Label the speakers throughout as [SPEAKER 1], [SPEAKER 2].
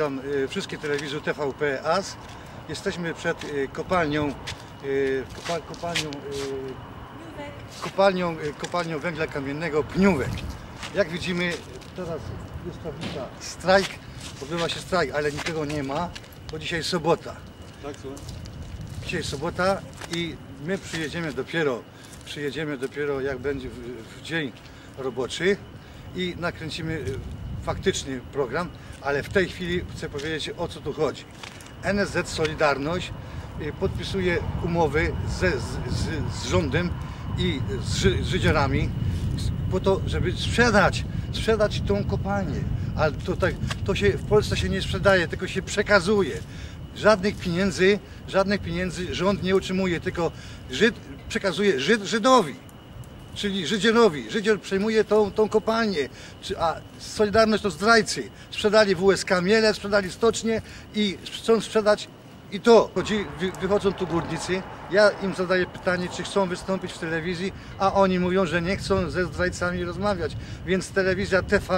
[SPEAKER 1] witam wszystkich telewizów TVP AS. Jesteśmy przed kopalnią węgla kamiennego Pniówek. Jak widzimy, teraz jest tablica strajk, odbywa się strajk, ale nikogo nie ma, bo dzisiaj sobota.
[SPEAKER 2] Tak, słuchaj.
[SPEAKER 1] Dzisiaj sobota i my przyjedziemy dopiero jak będzie w dzień roboczy i nakręcimy faktyczny program, ale w tej chwili chcę powiedzieć, o co tu chodzi. NSZ Solidarność podpisuje umowy z rządem i z życiorami po to, żeby sprzedać tą kopalnię. Ale to się w Polsce się nie sprzedaje, tylko się przekazuje. Żadnych pieniędzy rząd nie utrzymuje, tylko przekazuje Żydowi, czyli Żydzielowi. Żydziel przejmuje tą kopalnię, a Solidarność to zdrajcy. Sprzedali WSK Miele, sprzedali stocznię i chcą sprzedać i to. Wychodzą tu górnicy, ja im zadaję pytanie, czy chcą wystąpić w telewizji, a oni mówią, że nie chcą ze zdrajcami rozmawiać. Więc telewizja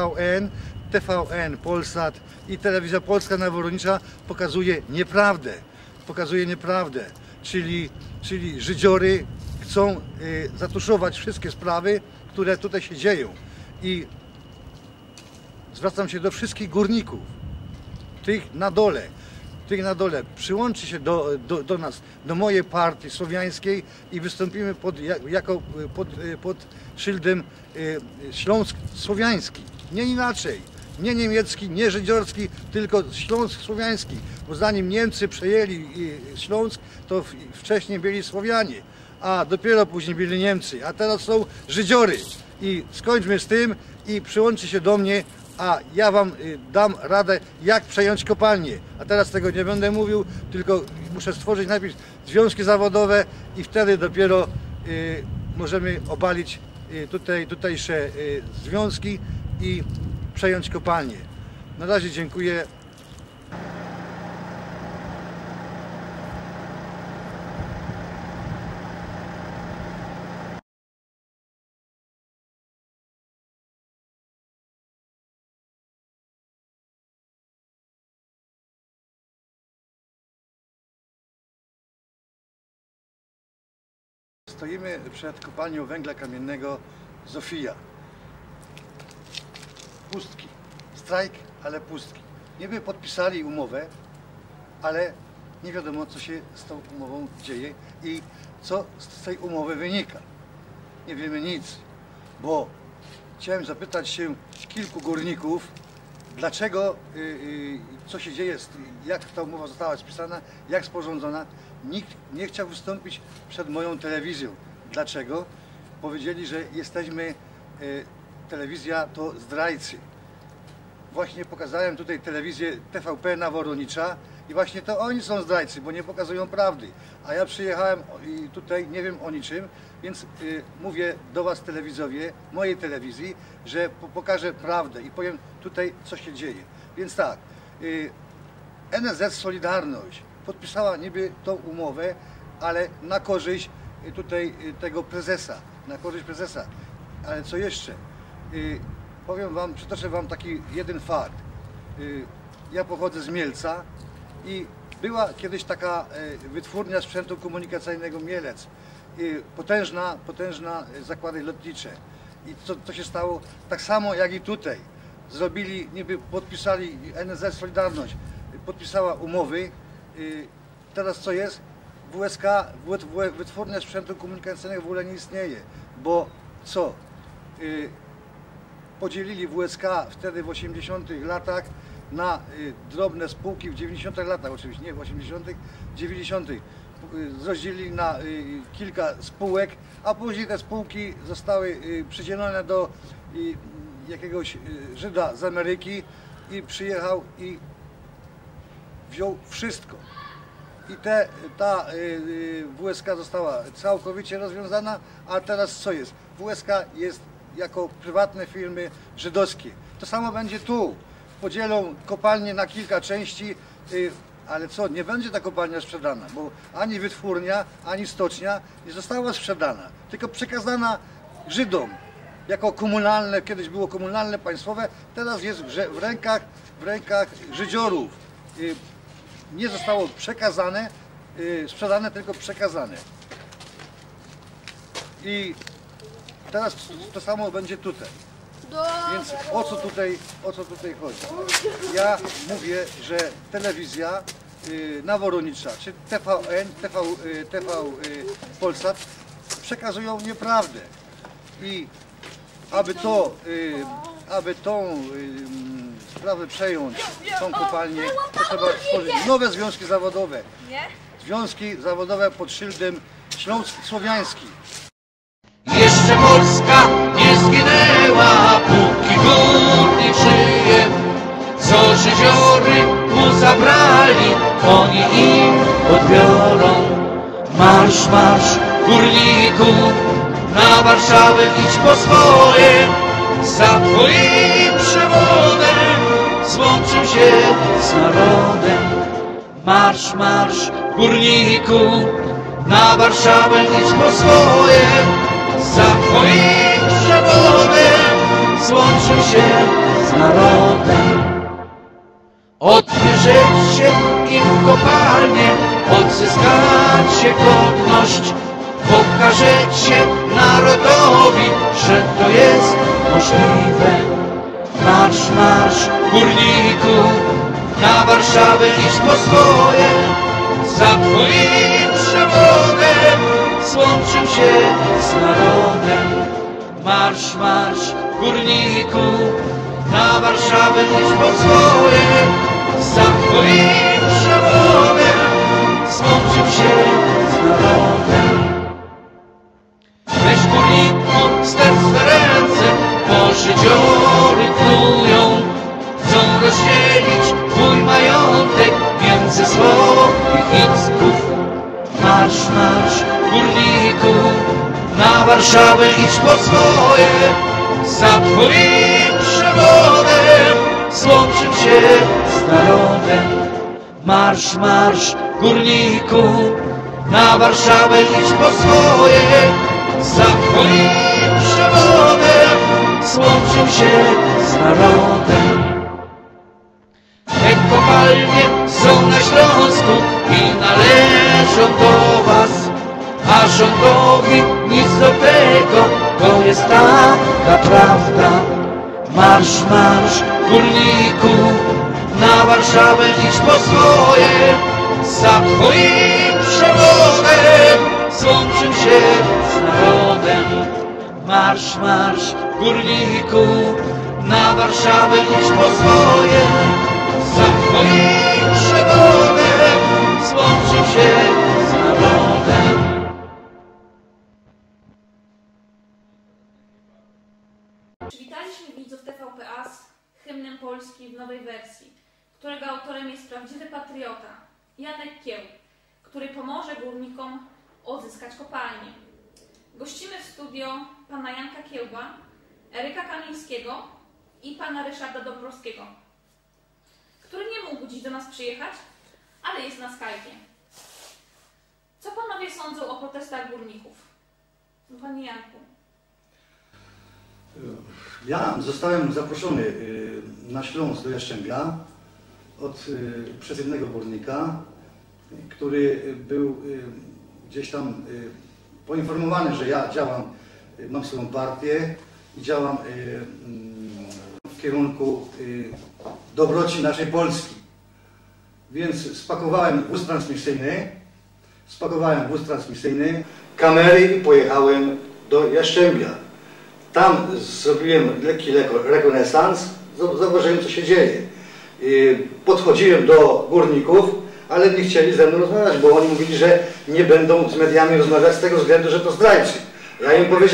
[SPEAKER 1] TVN, Polsat i telewizja polska Naworonicza pokazuje nieprawdę. Czyli żydziory chcą zatuszować wszystkie sprawy, które tutaj się dzieją. I zwracam się do wszystkich górników, tych na dole, przyłączy się do nas, do mojej partii słowiańskiej i wystąpimy pod szyldem Śląsk Słowiański. Nie inaczej, nie niemiecki, nie żydziorski, tylko Śląsk Słowiański. Bo zanim Niemcy przejęli Śląsk, to wcześniej byli Słowianie, a dopiero później byli Niemcy, a teraz są żydziory. I skończmy z tym i przyłączy się do mnie, a ja wam dam radę, jak przejąć kopalnię. A teraz tego nie będę mówił, tylko muszę stworzyć najpierw związki zawodowe i wtedy dopiero możemy obalić tutejsze związki i przejąć kopalnię. Na razie dziękuję. Stoimy przed kopalnią węgla kamiennego Zofija. Pustki. Strajk, ale pustki. Niby podpisali umowę, ale nie wiadomo, co się z tą umową dzieje i co z tej umowy wynika. Nie wiemy nic, bo chciałem zapytać się kilku górników, dlaczego, co się dzieje, jak ta umowa została spisana, jak sporządzona. Nikt nie chciał wystąpić przed moją telewizją. Dlaczego? Powiedzieli, że jesteśmy, telewizja to zdrajcy. Właśnie pokazałem tutaj telewizję TVP Naworonicza i właśnie to oni są zdrajcy, bo nie pokazują prawdy. A ja przyjechałem i tutaj nie wiem o niczym, więc mówię do was telewizowie, mojej telewizji, że pokażę prawdę i powiem tutaj, co się dzieje. Więc tak, NSZ Solidarność podpisała niby tą umowę, ale na korzyść tutaj tego prezesa, na korzyść prezesa. Ale co jeszcze? Powiem wam, przytoczę wam taki jeden fakt. Ja pochodzę z Mielca i była kiedyś taka wytwórnia sprzętu komunikacyjnego Mielec. Potężna zakłady lotnicze. I co się stało? Tak samo jak i tutaj. Zrobili, niby podpisali, NSZ Solidarność podpisała umowy. Teraz co jest? WSK, wytwórnia sprzętu komunikacyjnego w ogóle nie istnieje, bo co? Podzielili WSK wtedy w 80 latach na drobne spółki, w 90 latach oczywiście, nie w 80, 90. Rozdzielili na kilka spółek, a później te spółki zostały przydzielone do jakiegoś Żyda z Ameryki i przyjechał i wziął wszystko. I ta WSK została całkowicie rozwiązana, a teraz co jest? WSK jest jako prywatne firmy żydowskie. To samo będzie tu. Podzielą kopalnię na kilka części, ale co? Nie będzie ta kopalnia sprzedana, bo ani wytwórnia, ani stocznia nie została sprzedana, tylko przekazana Żydom jako komunalne, kiedyś było komunalne, państwowe, teraz jest w rękach w rękach żydziorów. Nie zostało przekazane, sprzedane, tylko przekazane. I teraz to samo będzie tutaj. Więc o co tutaj chodzi? Ja mówię, że telewizja naworonicza, czy TVN, TV Polsat przekazują nieprawdę. I aby tą sprawę przejąć, tą kopalnię, to trzeba stworzyć nowe związki zawodowe. Związki zawodowe pod szyldem śląsk-słowiański.
[SPEAKER 2] Jeszcze Polska nie zginęła, póki górnik żyje. Co żydziory mu zabrali, oni im odbiorą. Marsz, marsz, górniku, na Warszawę idź po swoje. Za twoim przewodem złączył się z narodem. Marsz, marsz, górniku, na Warszawę idź po swoje. Za twoim przewodem złączył się z narodem. Odbierzecie im kopalnię, odzyskacie godność. Pokażecie narodowi, że to jest możliwe. Marsz, marsz, górniku, na Warszawę idź po swoje. Za twoim przewodem złączył się z narodem. Marsz, marsz, górniku, na Warszawę idź po swoje. Za twoim przewodem złączył się z narodem. Weź górniku, stercz swe ręce, bo żydziory knują. Chcą rozdzielić twój majątek między swoich isków. Marsz, marsz, górniku, na Warszawę idź po swoje. Za twoim przewodem złączył się z narodem. Marsz, marsz, górniku, na Warszawę idź po swoje. Za twoim przewodem złączył się z narodem. Te kopalnie są na Śląsku i należą do was, a rządowi nic do tego, to jest taka prawda. Marsz, marsz, górniku, na Warszawę idź po swoje. Za twoim przewodem złączył się z narodem. Marsz, marsz, górniku, na Warszawę idź po swoje. Za twoim przewodem złączył się z narodem.
[SPEAKER 3] Przywitaliśmy widzów TVP As hymnem Polski w nowej wersji, którego autorem jest prawdziwy patriota Janek Kieł, który pomoże górnikom odzyskać kopalnię. Gościmy w studio pana Janka Kiełba, Eryka Kamińskiego i pana Ryszarda Dąbrowskiego, który nie mógł dziś do nas przyjechać, ale jest na Skype'ie. Co panowie sądzą o protestach górników? Panie Janku.
[SPEAKER 1] Ja zostałem zaproszony na Śląsk do Jastrzębia przez jednego górnika, który był gdzieś tam poinformowany, że ja działam, mam swoją partię i działam w kierunku dobroci naszej Polski. Więc spakowałem wóz transmisyjny, kamery i pojechałem do Jastrzębia. Tam zrobiłem lekki rekonesans, zauważyłem, co się dzieje. Podchodziłem do górników, ale nie chcieli ze mną rozmawiać, bo oni mówili, że nie będą z mediami rozmawiać z tego względu, że to zdrajcy. Ja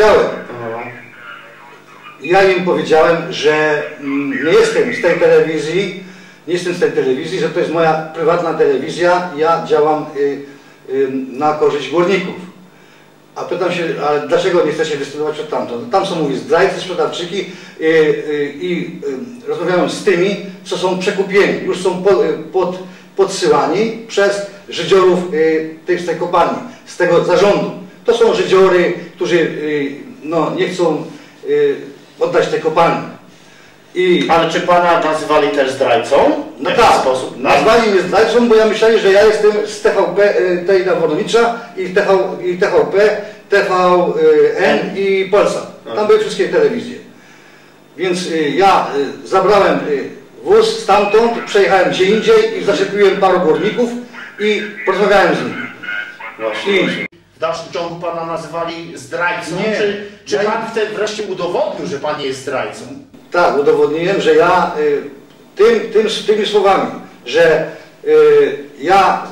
[SPEAKER 1] im powiedziałem, że nie jestem z tej telewizji, że to jest moja prywatna telewizja, ja działam na korzyść górników. A pytam się, ale dlaczego nie chcecie dystrybuować od tamtąd? Tam są, mówi, zdrajcy, sprzedawczyki i rozmawiałem z tymi, co są przekupieni, już są podsyłani przez żydziorów z tej kopalni, z tego zarządu. To są żydziory, którzy no, nie chcą oddać tej kopalni.
[SPEAKER 4] Ale czy pana nazywali też zdrajcą?
[SPEAKER 1] No
[SPEAKER 4] w
[SPEAKER 1] tak,
[SPEAKER 4] ten sposób?
[SPEAKER 1] nazwali mnie zdrajcą, bo ja myślałem, że ja jestem z TVP, tej Nawodowicza i TVP, TVN i Polsat. Tam były wszystkie telewizje. Więc ja zabrałem wóz stamtąd, przejechałem gdzie indziej i zaczepiłem paru górników i porozmawiałem z nimi.
[SPEAKER 4] Właśnie. W dalszym ciągu pana nazywali zdrajcą?
[SPEAKER 1] Nie.
[SPEAKER 4] Czy pan wtedy wreszcie udowodnił, że pan jest zdrajcą?
[SPEAKER 1] Tak, udowodniłem, że ja tymi słowami, że ja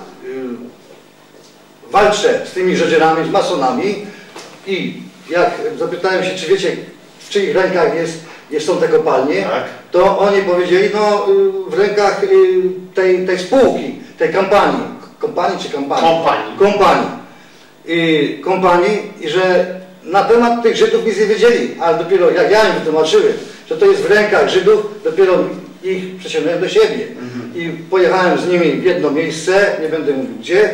[SPEAKER 1] walczę z tymi rzeźbiarami, z masonami i jak zapytałem się, czy wiecie, w czyich rękach są te kopalnie, tak, to oni powiedzieli, no w rękach tej spółki, tej kompanii i że na temat tych Żydów nic nie wiedzieli, ale dopiero jak ja im wytłumaczyłem, że to jest w rękach Żydów, dopiero ich przeciągnąłem do siebie. I pojechałem z nimi w jedno miejsce, nie będę mówił gdzie,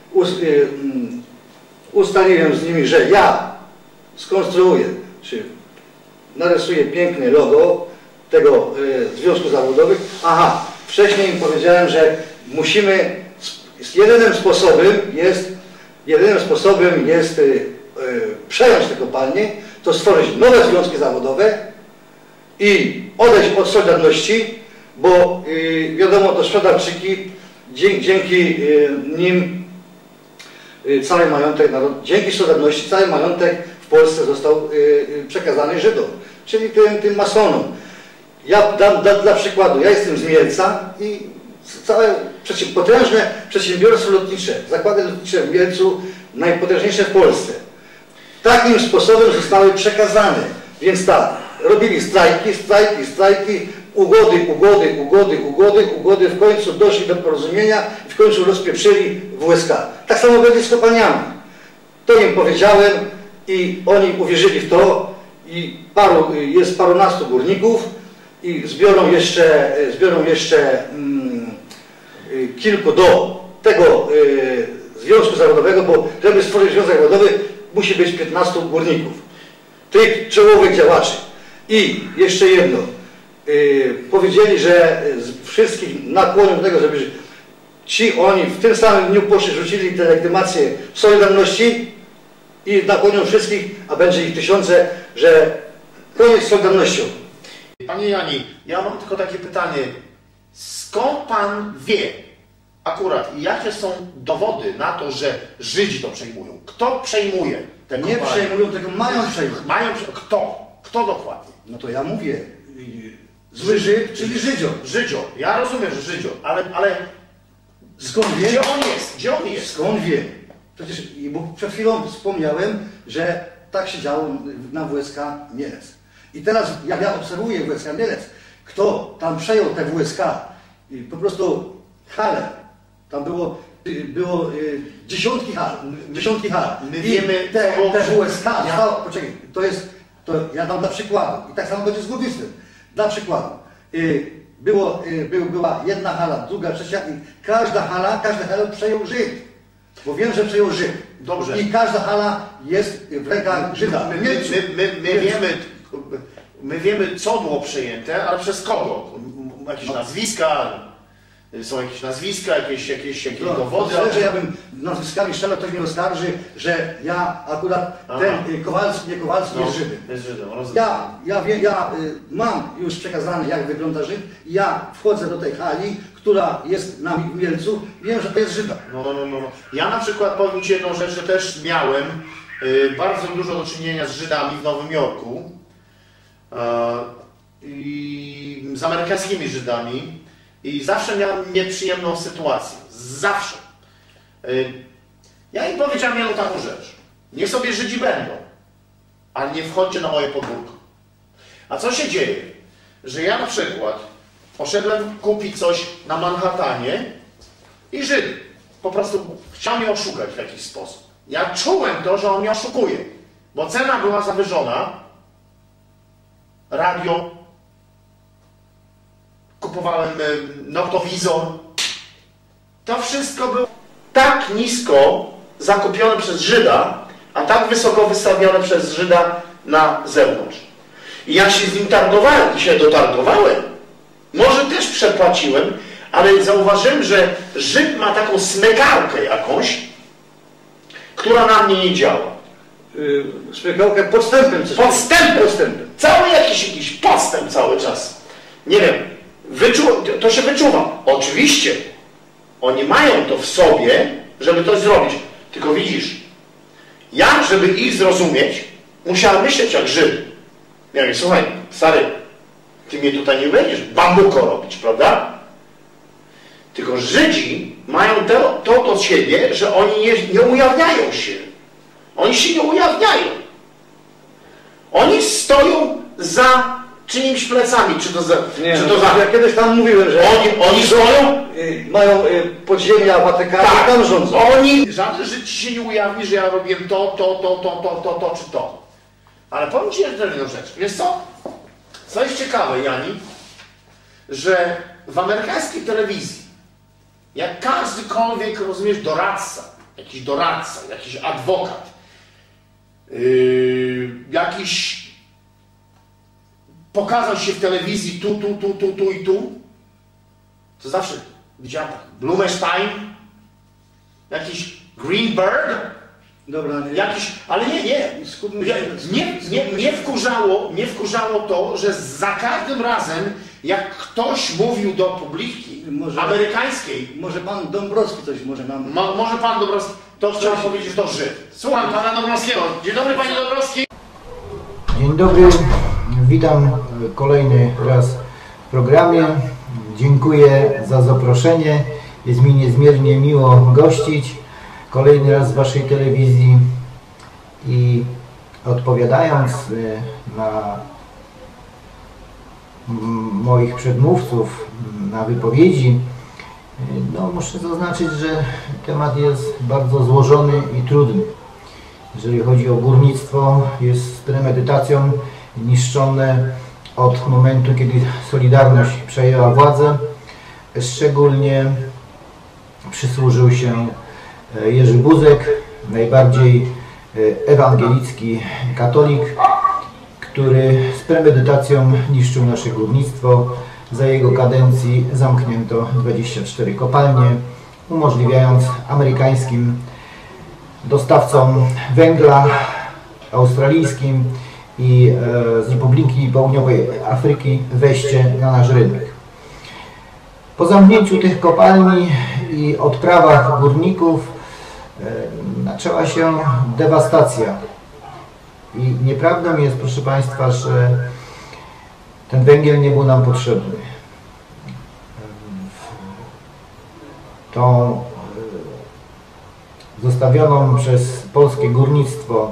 [SPEAKER 1] ustaliłem z nimi, że ja skonstruuję, czy narysuję piękne logo tego Związku Zawodowych. Aha, wcześniej im powiedziałem, że musimy, jedynym sposobem jest przejąć te kopalnie, to stworzyć nowe związki zawodowe i odejść od Solidarności, bo wiadomo, to szpadarczyki, dzięki nim cały majątek, dzięki Solidarności cały majątek w Polsce został przekazany Żydom, czyli tym masonom. Ja dam dla przykładu, ja jestem z Mielca i całe potężne przedsiębiorstwo lotnicze, zakłady lotnicze w Mielcu, najpotężniejsze w Polsce. Takim sposobem zostały przekazane. Więc tak, robili strajki, ugody, w końcu doszli do porozumienia i w końcu rozpieprzyli WSK. Tak samo będzie z kopalniami. To im powiedziałem i oni uwierzyli w to i jest parunastu górników i zbiorą jeszcze kilku do tego związku zawodowego, bo żeby stworzyć związek zawodowy, musi być 15 górników, tych czołowych działaczy. I jeszcze jedno, powiedzieli, że wszystkich nakłonią do tego, żeby oni w tym samym dniu poszli, rzucili te legitymacje w Solidarności i nakłonią wszystkich, a będzie ich tysiące, że koniec z Solidarnością.
[SPEAKER 4] Panie Jani, ja mam tylko takie pytanie. Skąd pan wie akurat i jakie są dowody na to, że Żydzi to przejmują? Kto przejmuje te kopalnie?
[SPEAKER 1] Nie przejmują, tylko mają przejmować.
[SPEAKER 4] Kto? Kto dokładnie?
[SPEAKER 1] No to ja mówię. Zły Żyd, czyli Żydzio.
[SPEAKER 4] Żydzio. Ja rozumiem, że Żydzio, ale
[SPEAKER 1] skąd wie?
[SPEAKER 4] Gdzie on jest? Gdzie on jest?
[SPEAKER 1] Skąd wie? Przecież bo przed chwilą wspomniałem, że tak się działo na WSK Mielec. I teraz, jak ja obserwuję WSK Mielec, kto tam przejął te WSK, po prostu hale, tam było dziesiątki hal.
[SPEAKER 4] My wiemy,
[SPEAKER 1] te WSK, poczekaj, ja dam dla przykładu. I tak samo będzie z górnictwem. Dla przykładu. Była jedna hala, druga, trzecia i każda hala przejął Żyd. Bo wiem, że przejął Żyd.
[SPEAKER 4] Dobrze.
[SPEAKER 1] I każda hala jest w rękach Żyda.
[SPEAKER 4] My wiemy, co było przejęte, ale przez kogo? Jakieś nazwiska? Są jakieś nazwiska, jakieś dowody?
[SPEAKER 1] Że ja bym nazwiskami strzelał, ktoś mnie oskarży, że ja akurat ten Kowalski, nie Kowalski jest Żydem.
[SPEAKER 4] Jest Żydem.
[SPEAKER 1] Ja mam już przekazane, jak wygląda Żyd. Ja wchodzę do tej hali, która jest na Mielcu, wiem, że to jest Żyda.
[SPEAKER 4] No. Ja na przykład powiem Ci jedną rzecz, że też miałem bardzo dużo do czynienia z Żydami w Nowym Jorku i z amerykańskimi Żydami. I zawsze miałem nieprzyjemną sytuację. Zawsze. Ja im powiedziałem jedną taką rzecz. Niech sobie Żydzi będą, ale nie wchodźcie na moje podwórko. A co się dzieje? Że ja na przykład poszedłem kupić coś na Manhattanie i Żyd po prostu chciał mnie oszukać w jakiś sposób. Ja czułem to, że on mnie oszukuje, bo cena była zawyżona. Radio, kupowałem noktowizor. To wszystko było tak nisko zakupione przez Żyda, a tak wysoko wystawione przez Żyda na zewnątrz. I ja się z nim targowałem, dzisiaj dotargowałem. Może też przepłaciłem, ale zauważyłem, że Żyd ma taką smykarkę jakąś, która na mnie nie działa.
[SPEAKER 1] Smykałkę podstępem.
[SPEAKER 4] Podstępem. Cały jakiś podstęp cały czas. Nie wiem, to się wyczuwa. Oczywiście, oni mają to w sobie, żeby to zrobić. Tylko widzisz, ja, żeby ich zrozumieć, musiałem myśleć jak Żyd. Ja mówię, słuchaj, stary, ty mnie tutaj nie będziesz bambuko robić, prawda? Tylko Żydzi mają to do siebie, że oni nie ujawniają się. Oni się nie ujawniają. Oni stoją za czyimiś plecami, czy to za...
[SPEAKER 1] Ja kiedyś tam mówiłem, że
[SPEAKER 4] oni stoją...
[SPEAKER 1] Mają podziemia Watykanu,
[SPEAKER 4] tak,
[SPEAKER 1] tam rządzą.
[SPEAKER 4] Żaden Żyd ci się nie ujawni, że ja robiłem to czy to. Ale powiem ci jeszcze jedną rzecz. Wiesz co? Co jest ciekawe, Jani, że w amerykańskiej telewizji, jak każdykolwiek, rozumiesz, doradca, jakiś adwokat, jakiś pokazał się w telewizji tu i tu, to zawsze widziałem tak, Blumenstein, jakiś Greenberg,
[SPEAKER 1] dobra, nie.
[SPEAKER 4] jakiś, ale nie wkurzało to, że za każdym razem, jak ktoś mówił do publiki amerykańskiej,
[SPEAKER 1] może pan Dąbrowski coś może nam...
[SPEAKER 4] Może pan Dąbrowski, to chciałem powiedzieć, że to Żyd. Słucham pana Dąbrowskiego. Dzień dobry, panie Dąbrowski.
[SPEAKER 5] Dzień dobry, witam kolejny raz w programie. Dziękuję za zaproszenie. Jest mi niezmiernie miło gościć kolejny raz w waszej telewizji i odpowiadając na moich przedmówców, na wypowiedzi, no muszę zaznaczyć, że temat jest bardzo złożony i trudny. Jeżeli chodzi o górnictwo, jest z premedytacją niszczone od momentu, kiedy Solidarność przejęła władzę. Szczególnie przysłużył się Jerzy Buzek, najbardziej ewangelicki katolik, który z premedytacją niszczył nasze górnictwo. Za jego kadencji zamknięto 24 kopalnie, umożliwiając amerykańskim dostawcom węgla, australijskim i z Republiki Południowej Afryki wejście na nasz rynek. Po zamknięciu tych kopalni i odprawach górników zaczęła się dewastacja. I nieprawdą jest, proszę Państwa, że ten węgiel nie był nam potrzebny. Tą zostawioną przez polskie górnictwo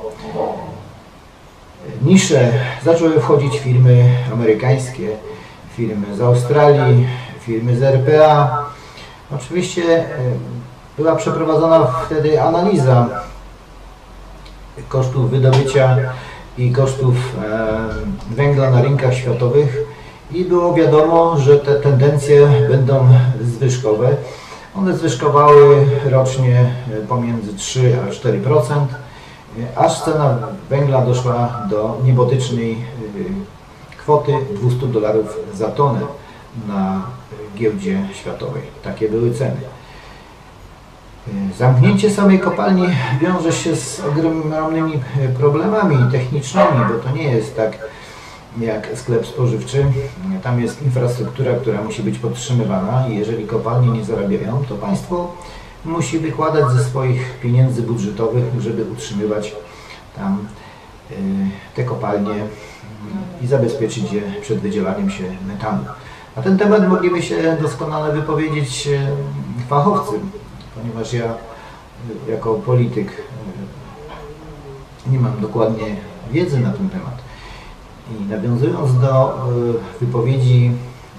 [SPEAKER 5] niszę zaczęły wchodzić firmy amerykańskie, firmy z Australii, firmy z RPA. Oczywiście była przeprowadzona wtedy analiza kosztów wydobycia i kosztów węgla na rynkach światowych i było wiadomo, że te tendencje będą zwyżkowe. One zwyżkowały rocznie pomiędzy 3 a 4%, aż cena węgla doszła do niebotycznej kwoty $200 za tonę na giełdzie światowej. Takie były ceny. Zamknięcie samej kopalni wiąże się z ogromnymi problemami technicznymi, bo to nie jest tak jak sklep spożywczy. Tam jest infrastruktura, która musi być podtrzymywana i jeżeli kopalnie nie zarabiają, to państwo musi wykładać ze swoich pieniędzy budżetowych, żeby utrzymywać tam te kopalnie i zabezpieczyć je przed wydzielaniem się metanu. Na ten temat mogliby się doskonale wypowiedzieć fachowcy, ponieważ ja jako polityk nie mam dokładnie wiedzy na ten temat. I nawiązując do wypowiedzi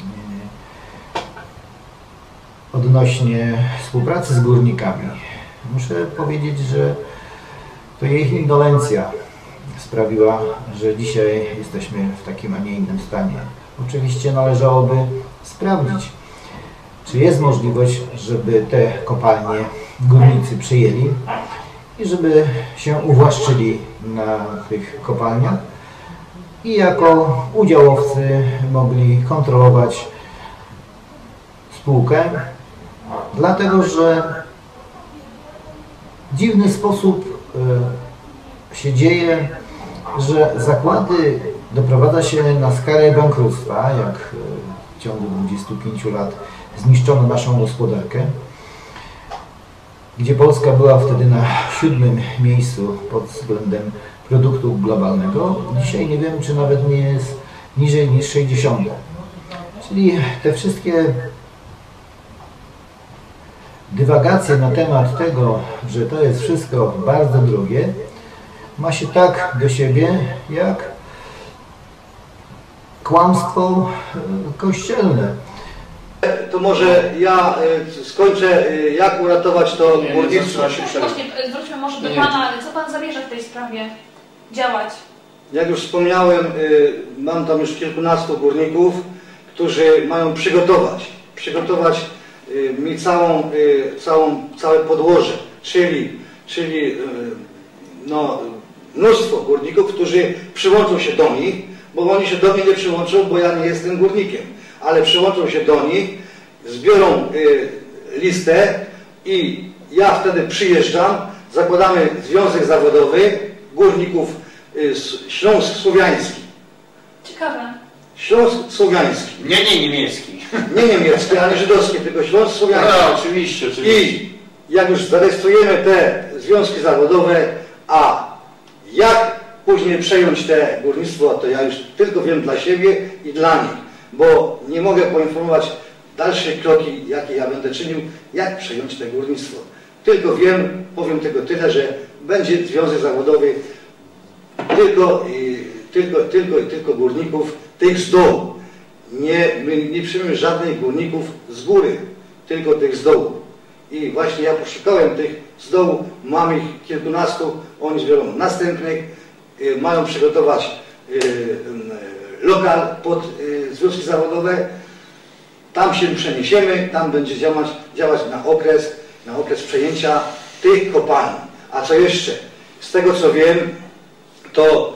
[SPEAKER 5] odnośnie współpracy z górnikami, muszę powiedzieć, że to ich indolencja sprawiła, że dzisiaj jesteśmy w takim, a nie innym stanie. Oczywiście należałoby sprawdzić, czy jest możliwość, żeby te kopalnie górnicy przyjęli i żeby się uwłaszczyli na tych kopalniach. i jako udziałowcy mogli kontrolować spółkę, dlatego że w dziwny sposób się dzieje, że zakłady doprowadza się na skalę bankructwa, jak w ciągu 25 lat zniszczono naszą gospodarkę, gdzie Polska była wtedy na 7. miejscu pod względem produktu globalnego. Dzisiaj nie wiem, czy nawet nie jest niżej niż 60. Czyli te wszystkie dywagacje na temat tego, że to jest wszystko bardzo drogie, ma się tak do siebie, jak kłamstwo kościelne.
[SPEAKER 6] To może ja skończę, jak uratować to górnictwo.
[SPEAKER 3] Właśnie, wróćmy może do Pana. Co Pan zamierza w tej sprawie działać?
[SPEAKER 6] Jak już wspomniałem, mam tam już kilkunastu górników, którzy mają przygotować mi całe podłoże, czyli no, mnóstwo górników, którzy przyłączą się do nich, bo oni się do mnie nie przyłączą, bo ja nie jestem górnikiem, ale przyłączą się do nich, zbiorą listę i ja wtedy przyjeżdżam, zakładamy związek zawodowy górników Śląsk Słowiański.
[SPEAKER 3] Ciekawe.
[SPEAKER 6] Śląsk Słowiański.
[SPEAKER 4] Nie niemiecki.
[SPEAKER 6] Nie niemiecki, ale żydowski, tylko Śląsk Słowiański.
[SPEAKER 4] No, oczywiście.
[SPEAKER 6] I jak już zarejestrujemy te związki zawodowe, a jak później przejąć te górnictwo, to ja już tylko wiem dla siebie i dla nich, bo nie mogę poinformować dalsze kroki, jakie ja będę czynił, jak przejąć te górnictwo. Tylko wiem, powiem tylko tyle, że będzie związek zawodowy tylko górników, tych z dołu. My nie przyjmiemy żadnych górników z góry, tylko tych z dołu. I właśnie ja poszukałem tych z dołu, mam ich kilkunastu, oni zbiorą następnych, mają przygotować lokal pod związki zawodowe, tam się przeniesiemy, tam będzie działać na okres przejęcia tych kopalni. A co jeszcze? Z tego co wiem, to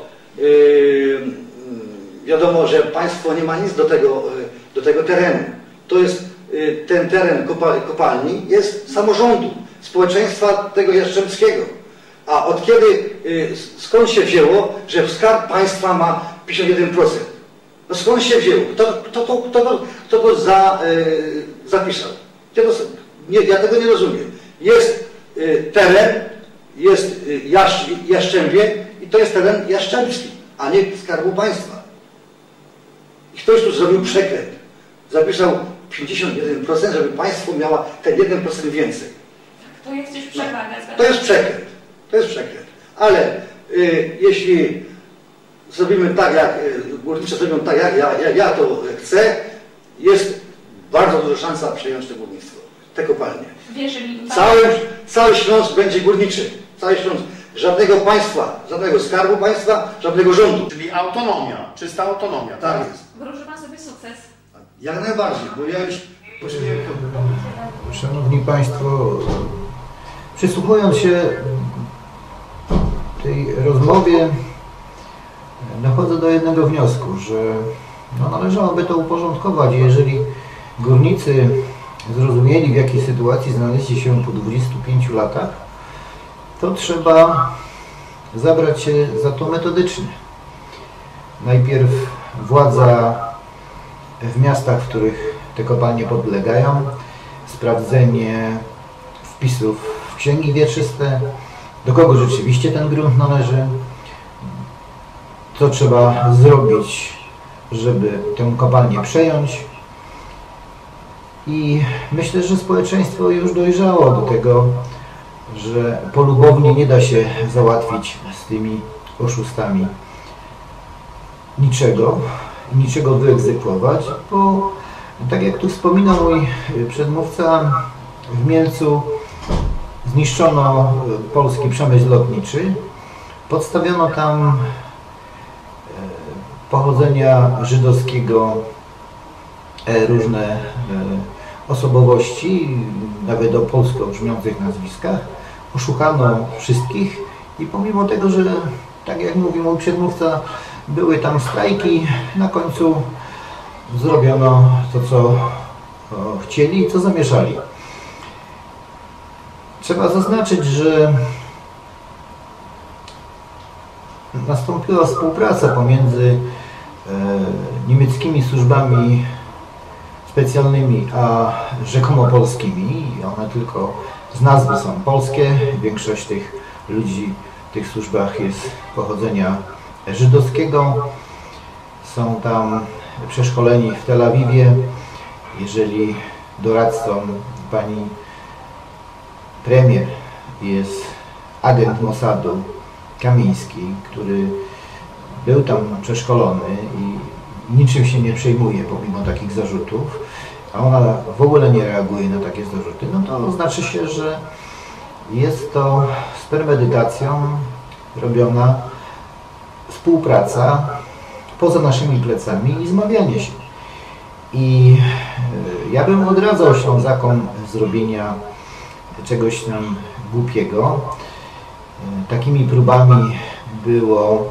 [SPEAKER 6] wiadomo, że państwo nie ma nic do tego terenu. To jest ten teren kopalni jest samorządu, społeczeństwa tego jastrzębskiego. A od kiedy, skąd się wzięło, że Skarb Państwa ma 51%? No skąd się wzięło? Kto to zapisał? Ja tego nie rozumiem. Jest teren, jest Jastrzębie i to jest teren jastrzębski, a nie Skarbu Państwa. I ktoś tu zrobił przekręt. Zapisał 51%, żeby państwo miało ten 1% więcej.
[SPEAKER 3] To jest już przewaga.
[SPEAKER 6] No, to jest przekręt. To jest przekręt. Ale jeśli zrobimy tak, jak górnicy zrobią tak, jak ja to chcę, jest bardzo duża szansa przejąć to górnictwo, te kopalnie.
[SPEAKER 3] Wierzy mi pan?
[SPEAKER 6] Cały Śląsk będzie górniczy. Cały Śląsk. Żadnego państwa, żadnego Skarbu Państwa, żadnego rządu.
[SPEAKER 4] Czyli autonomia, czysta autonomia.
[SPEAKER 6] Tak jest.
[SPEAKER 3] Wróży pan sobie sukces?
[SPEAKER 6] Jak najbardziej, bo ja już potrzebuję to.
[SPEAKER 5] Szanowni Państwo, przysłuchując się tej rozmowie, dochodzę do jednego wniosku, że należałoby to uporządkować. Jeżeli górnicy zrozumieli, w jakiej sytuacji znaleźli się po 25 latach, to trzeba zabrać się za to metodycznie. Najpierw władza w miastach, w których te kopalnie podlegają, sprawdzenie wpisów w księgi wieczyste, do kogo rzeczywiście ten grunt należy, co trzeba zrobić, żeby tę kopalnię przejąć. I myślę, że społeczeństwo już dojrzało do tego, że polubownie nie da się załatwić z tymi oszustami niczego wyegzekwować, bo tak jak tu wspominał mój przedmówca, w Mielcu zniszczono polski przemysł lotniczy, podstawiono tam pochodzenia żydowskiego różne osobowości, nawet o polsko brzmiących nazwiskach, oszukano wszystkich i pomimo tego, że tak jak mówił mój przedmówca, były tam strajki, na końcu zrobiono to, co chcieli i co zamierzali. Trzeba zaznaczyć, że nastąpiła współpraca pomiędzy niemieckimi służbami specjalnymi a rzekomo polskimi. One tylko z nazwy są polskie. Większość tych ludzi w tych służbach jest pochodzenia żydowskiego. Są tam przeszkoleni w Tel Awiwie. Jeżeli doradcą pani premier jest agent Mossadu Kamiński, który był tam przeszkolony i niczym się nie przejmuje pomimo takich zarzutów, a ona w ogóle nie reaguje na takie zarzuty, no to znaczy się, że jest to z premedytacją robiona współpraca poza naszymi plecami i zmawianie się. I ja bym odradzał Ślązakom zrobienia czegoś tam głupiego. Takimi próbami było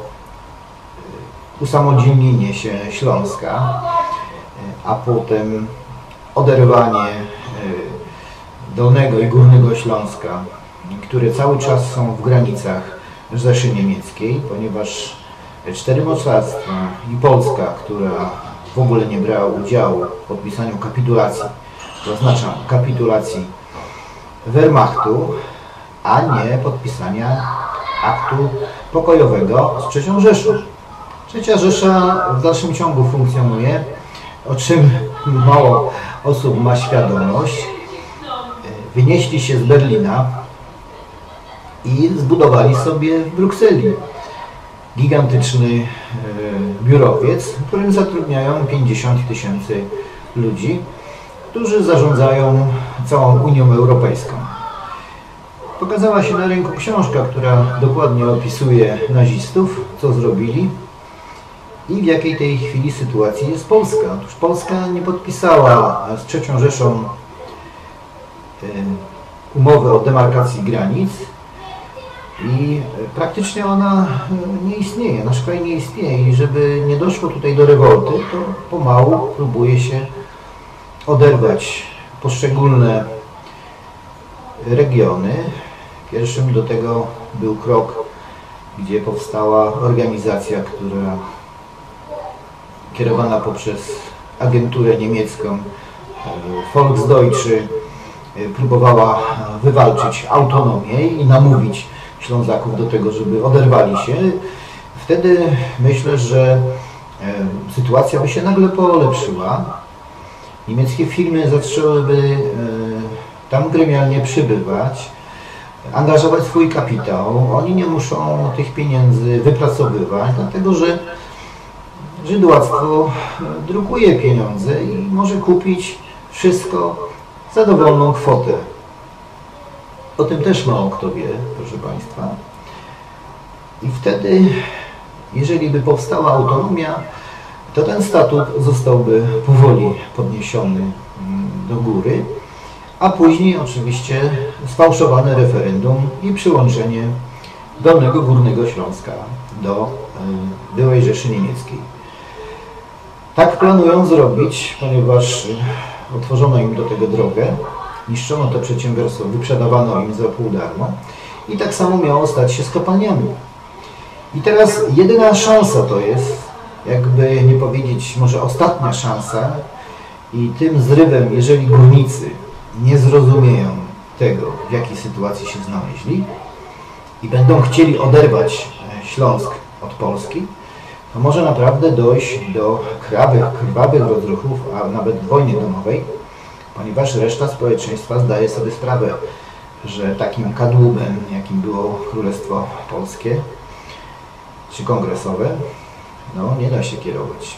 [SPEAKER 5] usamodzielnienie się Śląska, a potem oderwanie Dolnego i Górnego Śląska, które cały czas są w granicach Rzeszy Niemieckiej, ponieważ 4 mocarstwa i Polska, która w ogóle nie brała udziału w podpisaniu kapitulacji, to oznacza kapitulacji Wehrmachtu, a nie podpisania aktu pokojowego z III Rzeszą. Trzecia Rzesza w dalszym ciągu funkcjonuje, o czym mało osób ma świadomość. Wynieśli się z Berlina i zbudowali sobie w Brukseli gigantyczny biurowiec, w którym zatrudniają 50 000 ludzi, którzy zarządzają całą Unią Europejską. Pokazała się na rynku książka, która dokładnie opisuje nazistów, co zrobili i w jakiej tej chwili sytuacji jest Polska. Otóż Polska nie podpisała z III Rzeszą umowy o demarkacji granic i praktycznie ona nie istnieje, nasz kraj nie istnieje i żeby nie doszło tutaj do rewolty, to pomału próbuje się oderwać poszczególne regiony. Pierwszym do tego był krok, gdzie powstała organizacja, która kierowana poprzez agenturę niemiecką Volksdeutsche próbowała wywalczyć autonomię i namówić Ślązaków do tego, żeby oderwali się. Wtedy myślę, że sytuacja by się nagle polepszyła. Niemieckie firmy zaczęłyby tam gremialnie przybywać, angażować swój kapitał. Oni nie muszą tych pieniędzy wypracowywać, dlatego że żydłactwo drukuje pieniądze i może kupić wszystko za dowolną kwotę. O tym też mało kto wie, proszę Państwa. I wtedy, jeżeli by powstała autonomia, to ten statut zostałby powoli podniesiony do góry, a później oczywiście sfałszowane referendum i przyłączenie Dolnego Górnego Śląska do byłej Rzeszy Niemieckiej. Tak planują zrobić, ponieważ otworzono im do tego drogę, niszczono to przedsiębiorstwo, wyprzedawano im za pół darmo i tak samo miało stać się z kopalniami. I teraz jedyna szansa to jest, jakby nie powiedzieć, może ostatnia szansa i tym zrywem, jeżeli górnicy nie zrozumieją tego, w jakiej sytuacji się znaleźli i będą chcieli oderwać Śląsk od Polski, to może naprawdę dojść do krwawych rozruchów, a nawet wojny domowej, ponieważ reszta społeczeństwa zdaje sobie sprawę, że takim kadłubem, jakim było Królestwo Polskie czy kongresowe, no nie da się kierować.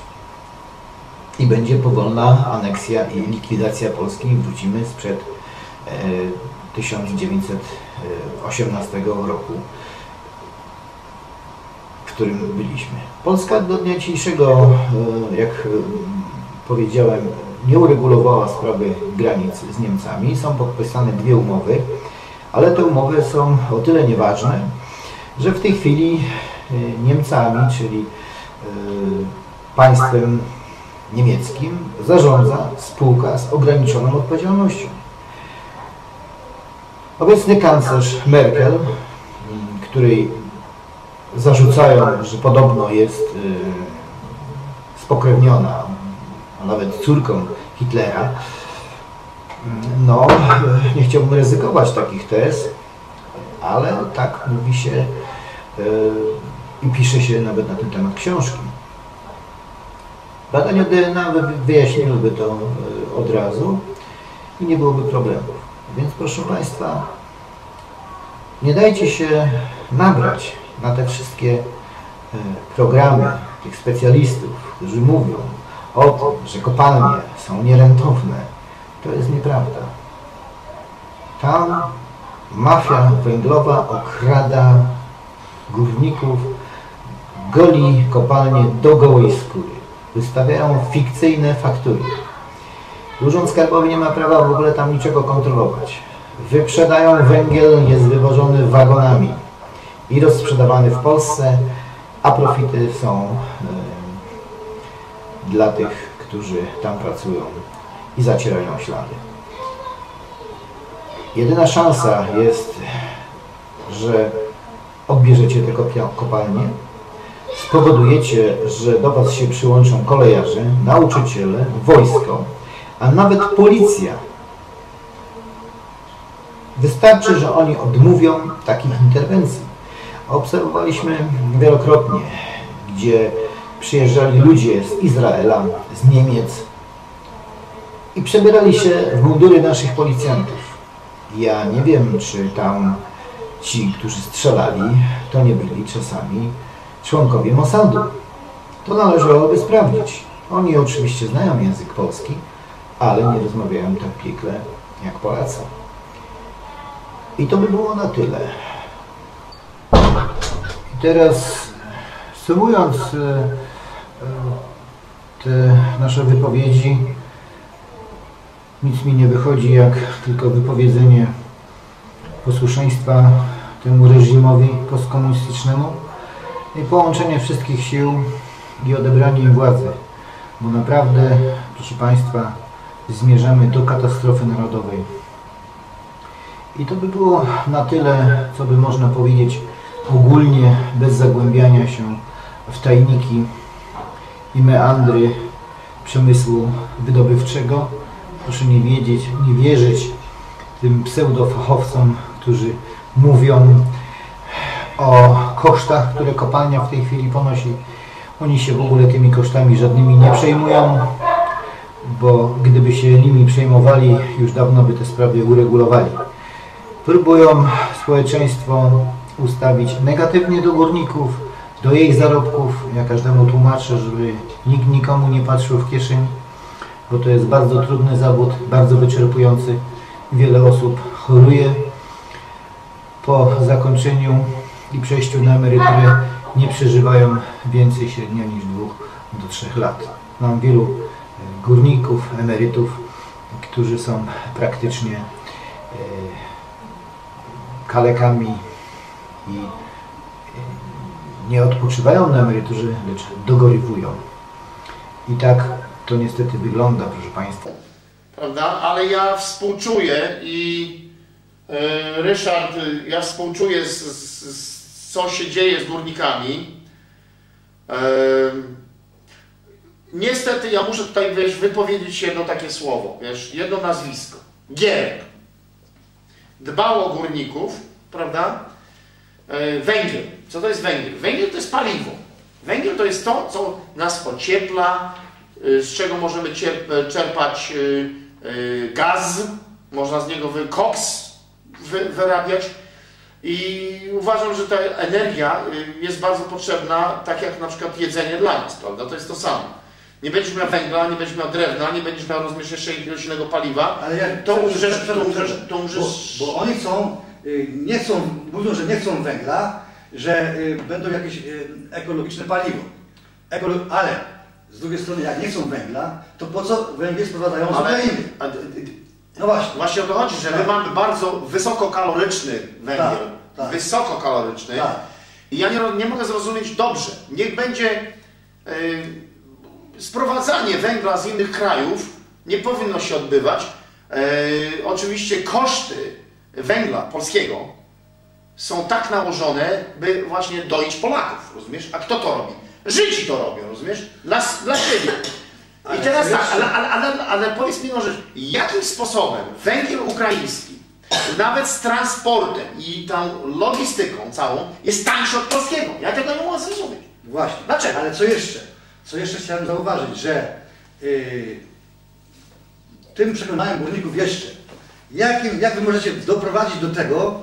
[SPEAKER 5] I będzie powolna aneksja i likwidacja Polski i wrócimy sprzed 1918 roku, w którym byliśmy. Polska do dnia dzisiejszego, jak powiedziałem, nie uregulowała sprawy granic z Niemcami. Są podpisane 2 umowy, ale te umowy są o tyle nieważne, że w tej chwili Niemcami, czyli państwem niemieckim zarządza spółka z ograniczoną odpowiedzialnością. Obecny kanclerz Merkel, której zarzucają, że podobno jest spokrewniona, a nawet córką Hitlera, no, nie chciałbym ryzykować takich tez, ale tak mówi się i pisze się nawet na ten temat książki. Badania DNA wyjaśniłyby to od razu i nie byłoby problemów. Więc proszę Państwa, nie dajcie się nabrać na te wszystkie programy tych specjalistów, którzy mówią o tym, że kopalnie są nierentowne. To jest nieprawda. Tam mafia węglowa okrada górników, goli kopalnie do gołej skóry. Wystawiają fikcyjne faktury. Urząd Skarbowy nie ma prawa w ogóle tam niczego kontrolować. Wyprzedają węgiel, jest wywożony wagonami i rozsprzedawany w Polsce, a profity są dla tych, którzy tam pracują i zacierają ślady. Jedyna szansa jest, że odbierzecie te kopalnie, spowodujecie, że do Was się przyłączą kolejarze, nauczyciele, wojsko, a nawet policja. Wystarczy, że oni odmówią takich interwencji. Obserwowaliśmy wielokrotnie, gdzie przyjeżdżali ludzie z Izraela, z Niemiec i przebierali się w mundury naszych policjantów. Ja nie wiem, czy tam ci, którzy strzelali, to nie byli czasami członkowie Mossadu. To należałoby sprawdzić. Oni oczywiście znają język polski, ale nie rozmawiają tak pięknie jak Polacy. I to by było na tyle. I teraz sumując te nasze wypowiedzi, nic mi nie wychodzi jak tylko wypowiedzenie posłuszeństwa temu reżimowi postkomunistycznemu i połączenie wszystkich sił i odebranie im władzy, bo naprawdę, proszę Państwa, zmierzamy do katastrofy narodowej. I to by było na tyle, co by można powiedzieć ogólnie, bez zagłębiania się w tajniki i meandry przemysłu wydobywczego. Proszę nie wierzyć tym pseudofachowcom, którzy mówią o kosztach, które kopalnia w tej chwili ponosi. Oni się w ogóle tymi kosztami żadnymi nie przejmują, bo gdyby się nimi przejmowali, już dawno by te sprawy uregulowali. Próbują społeczeństwo ustawić negatywnie do górników, do ich zarobków. Ja każdemu tłumaczę, żeby nikt nikomu nie patrzył w kieszeń, bo to jest bardzo trudny zawód, bardzo wyczerpujący. Wiele osób choruje po zakończeniu i przejściu na emeryturę, nie przeżywają więcej średnio niż 2 do 3 lat. Mam wielu górników, emerytów, którzy są praktycznie kalekami i nie odpoczywają na emeryturze, lecz dogorywują. I tak to niestety wygląda, proszę Państwa.
[SPEAKER 4] Prawda? Ale ja współczuję i Ryszard, ja współczuję co się dzieje z górnikami. Niestety ja muszę tutaj, wiesz, wypowiedzieć jedno takie słowo, wiesz, jedno nazwisko. Gierek. Dbał o górników, prawda? Węgiel. Co to jest węgiel? Węgiel to jest paliwo. Węgiel to jest to, co nas ociepla, z czego możemy czerpać gaz, można z niego koks wyrabiać. I uważam, że ta energia jest bardzo potrzebna, tak jak na przykład jedzenie dla nas, prawda? To jest to samo. Nie będziesz miał węgla, nie będziesz miał drewna, nie będziesz miał roślinnego ilośnego paliwa,
[SPEAKER 1] ale jak,
[SPEAKER 4] to umrzesz.
[SPEAKER 1] Bo oni mówią, że nie chcą węgla, że będą jakieś ekologiczne paliwo. Ale z drugiej strony, jak nie chcą węgla, to po co węgiel sprowadzają z Ukrainy? No właśnie.
[SPEAKER 4] Właśnie o to chodzi, że my mamy bardzo wysokokaloryczny węgiel.
[SPEAKER 1] Tak.
[SPEAKER 4] Wysokokaloryczny.
[SPEAKER 1] Tak.
[SPEAKER 4] I ja nie mogę zrozumieć, dobrze, niech będzie sprowadzanie węgla z innych krajów nie powinno się odbywać. Oczywiście koszty węgla polskiego są tak nałożone, by właśnie doić Polaków, rozumiesz? A kto to robi? Żydzi to robią, rozumiesz? Dla siebie. I teraz tak, ale powiedz mi jedną rzecz, jakim sposobem węgiel ukraiński, nawet z transportem i tą logistyką całą, jest tańszy od polskiego? Ja tego nie mogę zrozumieć.
[SPEAKER 6] Właśnie.
[SPEAKER 4] Dlaczego?
[SPEAKER 6] Ale co jeszcze? Co jeszcze chciałem zauważyć, że tym przekonałem górników jeszcze, jak wy możecie doprowadzić do tego,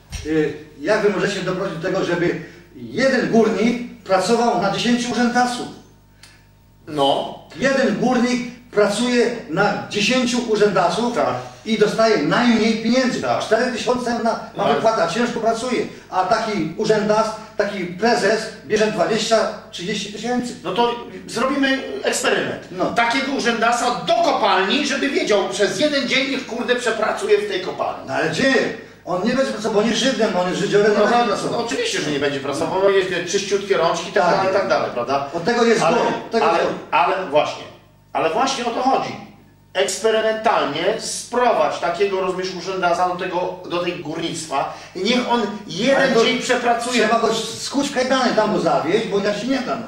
[SPEAKER 6] żeby jeden górnik pracował na 10 urzędasów.
[SPEAKER 4] No.
[SPEAKER 6] Jeden górnik pracuje na 10 urzędasów i dostaje najmniej pieniędzy. 4000 ma wypłata, ciężko pracuje. A taki urzędas, taki prezes bierze 20-30 tysięcy.
[SPEAKER 4] No to zrobimy eksperyment.
[SPEAKER 6] No.
[SPEAKER 4] Takiego urzędasa do kopalni, żeby wiedział, przez jeden dzień niech kurde przepracuje w tej kopalni.
[SPEAKER 6] No ale gdzie? On nie będzie pracował, bo on jest Żydem, on jest Żydziorem,
[SPEAKER 4] No, oczywiście, że nie będzie pracował, bo jest czyściutkie rączki i tak dalej, prawda?
[SPEAKER 6] Od tego jest
[SPEAKER 4] ale właśnie o to chodzi. Eksperymentalnie sprowadź takiego, rozumiesz, urzędasa do tej górnictwa i niech on jeden dzień przepracuje.
[SPEAKER 6] Trzeba go skuć w kajdany, tam go zawieźć, bo inaczej się nie da.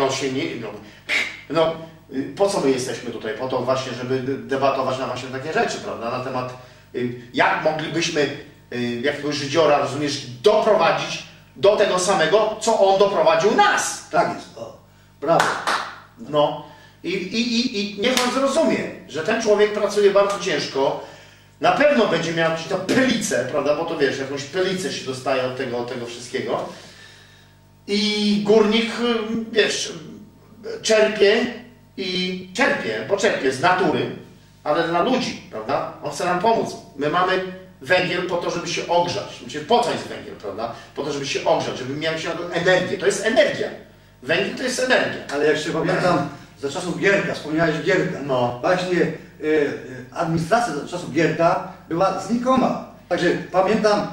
[SPEAKER 4] Po co my jesteśmy tutaj? Po to właśnie, żeby debatować na właśnie takie rzeczy, prawda? Na temat, jak moglibyśmy jakiegoś Żydziora, rozumiesz, doprowadzić do tego samego, co on doprowadził nas.
[SPEAKER 6] Tak jest, brawo.
[SPEAKER 4] No. I niech on zrozumie, że ten człowiek pracuje bardzo ciężko, na pewno będzie miał jakąś tam pylicę, prawda, bo to wiesz, jakąś pylicę się dostaje od tego wszystkiego. I górnik, wiesz, czerpie z natury, ale dla ludzi, prawda? On chce nam pomóc. My mamy węgiel po to, żeby się ogrzać. Po co jest węgiel, prawda? Po to, żeby się ogrzać, żeby miał się energię. To jest energia. Węgiel to jest energia.
[SPEAKER 6] Ale jak się pamiętam, za czasów Gierka, wspomniałeś Gierka,
[SPEAKER 4] no.
[SPEAKER 6] Właśnie administracja za czasów Gierka była znikoma. Także pamiętam,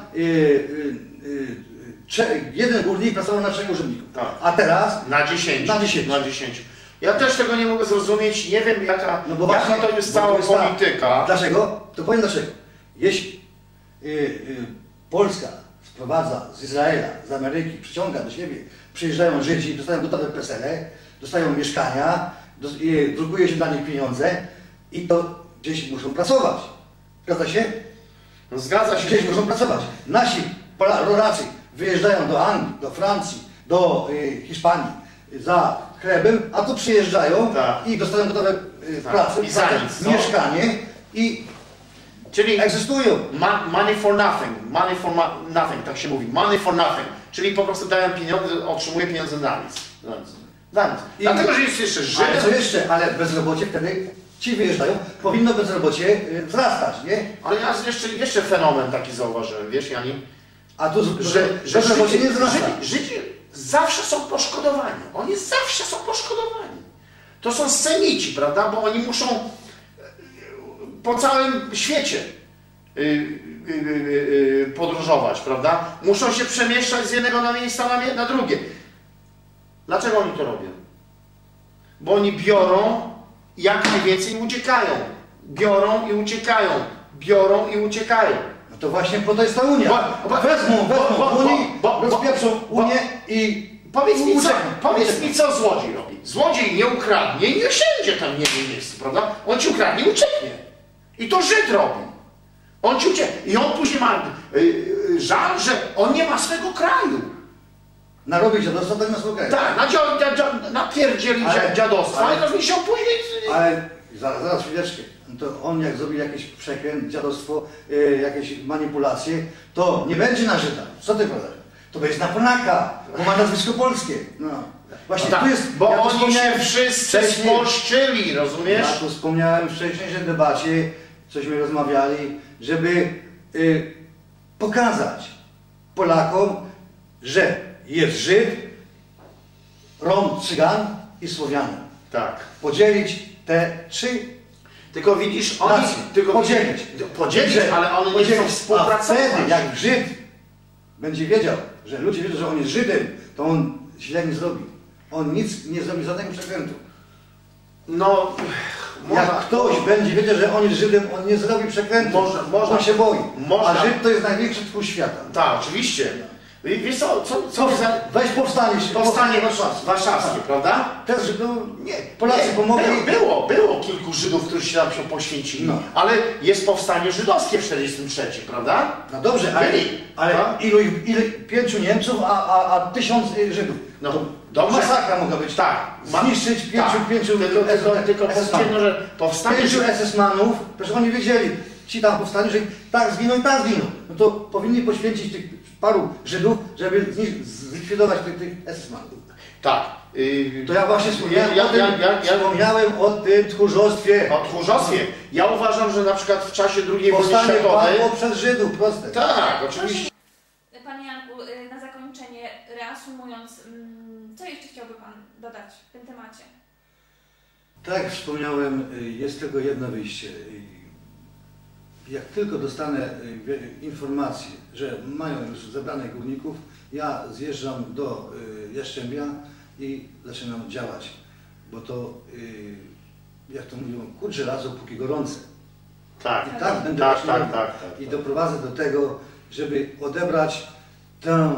[SPEAKER 6] jeden górnik pracował na 3 urzędników, a teraz
[SPEAKER 4] na 10.
[SPEAKER 6] Na 10.
[SPEAKER 4] Ja też tego nie mogę zrozumieć, nie wiem jaka to jest cała polityka.
[SPEAKER 6] Dlaczego? To powiem dlaczego. Jeśli Polska sprowadza z Izraela, z Ameryki, przyciąga do siebie, przyjeżdżają Żydzi, dostają gotowe PESEL-e, dostają mieszkania, drukuje się dla nich pieniądze i to gdzieś muszą pracować. Zgadza się?
[SPEAKER 4] No, zgadza się.
[SPEAKER 6] Gdzieś muszą pracować. Nasi Polacy wyjeżdżają do Anglii, do Francji, do Hiszpanii za chlebem, a tu przyjeżdżają i dostają gotowe prace, mieszkanie i
[SPEAKER 4] czyli
[SPEAKER 6] egzystują.
[SPEAKER 4] Money for nothing, tak się mówi. Money for nothing. Czyli po prostu dają pieniądze, otrzymuję pieniądze na nic. Dlatego, że jest jeszcze Żydem.
[SPEAKER 6] Ale co jeszcze? Ale bezrobocie wtedy, ci wyjeżdżają, powinno bezrobocie wzrastać, nie?
[SPEAKER 4] Ale ja jeszcze fenomen taki zauważyłem, wiesz, Jani?
[SPEAKER 6] A tu, że bezrobocie nie wzrasta.
[SPEAKER 4] Żydzi zawsze są poszkodowani. Oni zawsze są poszkodowani. To są scenici, prawda? Bo oni muszą po całym świecie podróżować, prawda? Muszą się przemieszczać z jednego miejsca na drugie. Dlaczego oni to robią? Bo oni biorą jak najwięcej i uciekają. Biorą i uciekają. Biorą i uciekają.
[SPEAKER 6] No to właśnie po to jest ta Unia. Wezmą Unię, rozpieprzą Unię i
[SPEAKER 4] powiedz mi, co złodziej robi. Złodziej nie ukradnie i nie siędzie tam nie wiem miejscu, prawda? On ci ukradnie i ucieknie. I to Żyd robi. On ci ucieknie. I on później ma żal, że on nie ma swego kraju.
[SPEAKER 6] Narobić dziadostwa, to nie ma swego kraju.
[SPEAKER 4] Tak, napierdzieli dziadostwa, ale to mi się później...
[SPEAKER 6] Ale zaraz chwileczkę. To on jak zrobi jakiś przekręt, dziadostwo, jakieś manipulacje, to nie będzie na Żyda. Co ty powiadasz? To będzie na Polaka, bo ma nazwisko polskie. No. Właśnie
[SPEAKER 4] no tak,
[SPEAKER 6] tu jest,
[SPEAKER 4] bo oni się wszyscy spolszczyli, rozumiesz?
[SPEAKER 6] Ja tu wspomniałem w wcześniejszej debacie, cośmy rozmawiali, żeby pokazać Polakom, że jest Żyd, Rom, Cygan i Słowianin.
[SPEAKER 4] Tak.
[SPEAKER 6] Podzielić te 3.
[SPEAKER 4] Tylko widzisz, oni... Podzielić, ale one nie chcą współpracować.
[SPEAKER 6] A wtedy, jak Żyd będzie wiedział, że ludzie wiedzą, że on jest Żydem, to on źle nie zrobi. On nic nie zrobi, żadnego przekrętu.
[SPEAKER 4] No,
[SPEAKER 6] Jak ktoś będzie wiedział, że on jest Żydem, on nie zrobi przekrętu.
[SPEAKER 4] Można.
[SPEAKER 6] On się boi.
[SPEAKER 4] Można.
[SPEAKER 6] A Żyd to jest największy tchórz świata.
[SPEAKER 4] Tak, oczywiście. Wiesz co
[SPEAKER 6] Weź powstanie
[SPEAKER 4] warszawskie, prawda?
[SPEAKER 6] Też Żydów,
[SPEAKER 4] Nie,
[SPEAKER 6] Polacy pomogli.
[SPEAKER 4] Było kilku Żydów, którzy się tam poświęcili,
[SPEAKER 6] No.
[SPEAKER 4] ale jest powstanie żydowskie w 1943, prawda?
[SPEAKER 6] No dobrze, ale ilu 5 Niemców, a 1000 Żydów.
[SPEAKER 4] No,
[SPEAKER 6] To
[SPEAKER 4] dobrze.
[SPEAKER 6] masakra mogła być.
[SPEAKER 4] Tak.
[SPEAKER 6] Zniszczyć pięciu
[SPEAKER 4] Tylko powiedzmy, że powstanie
[SPEAKER 6] 5 SS-manów, przecież oni wiedzieli, ci tam powstali, że tak zginą i tak zginą. No to powinni poświęcić tych paru Żydów, żeby zlikwidować tych SS-manów.
[SPEAKER 4] Tak.
[SPEAKER 6] To ja właśnie wspomniałem o tym tchórzostwie.
[SPEAKER 4] O tchórzostwie. Ja uważam, że na przykład w czasie II wojny
[SPEAKER 6] Powstanie
[SPEAKER 4] światowej...
[SPEAKER 6] padło przez Żydów, proste.
[SPEAKER 4] Tak, oczywiście.
[SPEAKER 3] Panie Janku, na zakończenie, reasumując, co jeszcze chciałby Pan dodać w tym temacie?
[SPEAKER 6] Tak jak wspomniałem, jest tylko jedno wyjście. Jak tylko dostanę informację, że mają już zebranych górników, ja zjeżdżam do Jastrzębia i zaczynam działać. Bo to, jak to mówią, kurz żelazo póki gorące.
[SPEAKER 4] Tak,
[SPEAKER 6] I tak będę
[SPEAKER 4] tak.
[SPEAKER 6] i doprowadzę do tego, żeby odebrać tą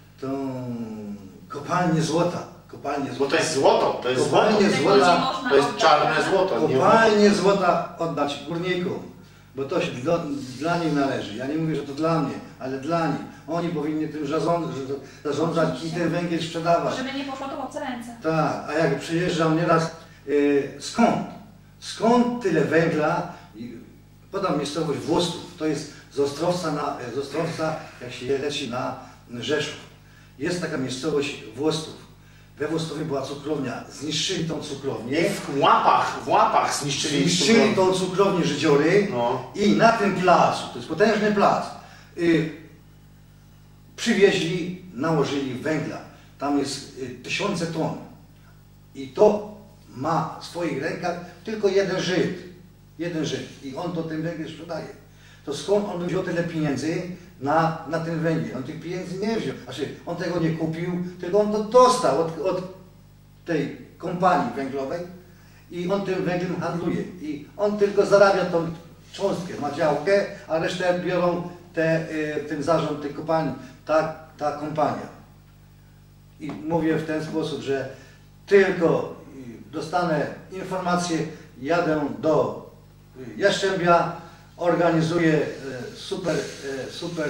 [SPEAKER 6] kopalnię złota.
[SPEAKER 4] Bo to jest złoto, to jest
[SPEAKER 6] Kopalnie
[SPEAKER 4] złoto.
[SPEAKER 6] złota,
[SPEAKER 4] To jest czarne złoto.
[SPEAKER 6] kopalnie złota oddać górnikom. Bo to się dla nich należy. Ja nie mówię, że to dla mnie, ale dla nich. Oni powinni tym zarządzać i ten węgiel sprzedawać.
[SPEAKER 3] Żeby nie poszło to w obce ręce.
[SPEAKER 6] Tak, a jak przyjeżdżam nieraz, skąd? Skąd tyle węgla? Podam miejscowość Włostów. To jest z Ostrowca, jak się leci na Rzeszów. Jest taka miejscowość Włostów. We Włostowie była cukrownia. Zniszczyli tą cukrownię.
[SPEAKER 4] W łapach zniszczyli
[SPEAKER 6] tą cukrownię Żydziory.
[SPEAKER 4] No.
[SPEAKER 6] I na tym placu, to jest potężny plac, przywieźli, nałożyli węgla. Tam jest 1000 ton. I to ma w swoich rękach tylko jeden Żyd. Jeden Żyd. I on to ten węgiel sprzedaje. To skąd on wziął tyle pieniędzy na ten węgiel? On tych pieniędzy nie wziął. Znaczy, on tego nie kupił, tylko on to dostał od tej kompanii węglowej i on tym węglem handluje. I on tylko zarabia tą cząstkę, ma działkę, a resztę biorą ten zarząd tej kopalni, ta kompania. I mówię w ten sposób, że tylko dostanę informację, jadę do Jastrzębia, organizuję super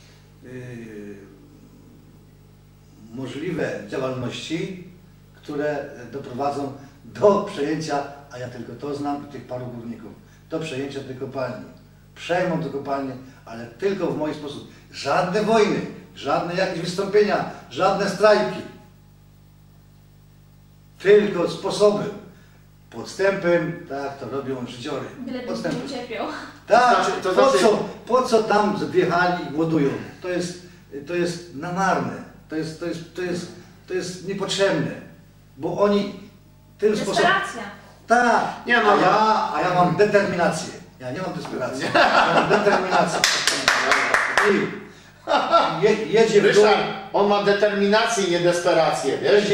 [SPEAKER 6] możliwe działalności, które doprowadzą do przejęcia, a ja tylko to znam, tych paru górników, do przejęcia tej kopalni. Przejmą tę kopalnię, ale tylko w mój sposób. Żadne wojny, żadne jakieś wystąpienia, żadne strajki. Tylko sposobem, podstępem, tak to robią Żydziory.
[SPEAKER 3] Byle by nie ucierpiał.
[SPEAKER 6] Tak,
[SPEAKER 4] to znaczy,
[SPEAKER 6] po co tam wjechali i głodują? To jest namarne, to jest niepotrzebne, bo oni tym sposobem...
[SPEAKER 3] Desperacja.
[SPEAKER 6] Tak,
[SPEAKER 4] Nie, no,
[SPEAKER 6] a ja mam determinację. Ja nie mam desperacji, ja mam determinację. I jedzie w dół.
[SPEAKER 4] On ma determinację, nie desperację, wiesz?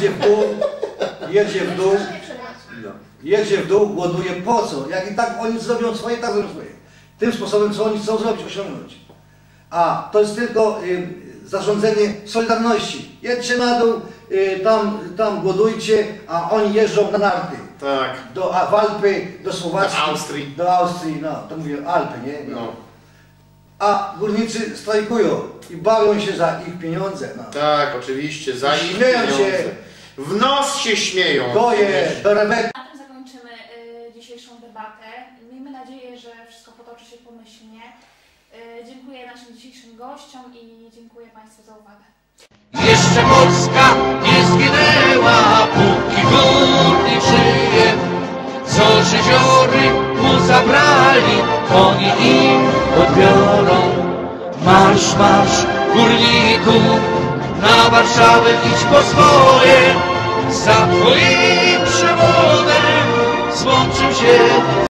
[SPEAKER 6] Jedzie w dół, głoduje, po co? Jak i tak oni zrobią swoje, tak zrobią swoje. Tym sposobem, co oni chcą zrobić, osiągnąć. A to jest tylko zarządzenie solidarności. Jedźcie na dół, tam głodujcie, a oni jeżdżą na narty.
[SPEAKER 4] Tak.
[SPEAKER 6] W Alpy, do Słowacji.
[SPEAKER 4] Do
[SPEAKER 6] Austrii, no, to mówię Alpy, nie?
[SPEAKER 4] No.
[SPEAKER 6] A górnicy strajkują i bawią się za ich pieniądze. No.
[SPEAKER 4] Tak, oczywiście, za ich
[SPEAKER 6] Śmieją
[SPEAKER 4] pieniądze.
[SPEAKER 6] się.
[SPEAKER 4] W nos się śmieją.
[SPEAKER 6] Goje, do rebeki.
[SPEAKER 3] Na tym zakończymy dzisiejszą debatę. Miejmy nadzieję, że wszystko potoczy się pomyślnie. Dziękuję naszym dzisiejszym gościom i dziękuję Państwu za uwagę.
[SPEAKER 2] Jeszcze Polska nie zginęła, póki górnik żyje. Co Żydziory mu zabrali, oni im odbiorą. Marsz, marsz, górniku, na Warszawę idź po swoje. Za twoim przewodem złączył się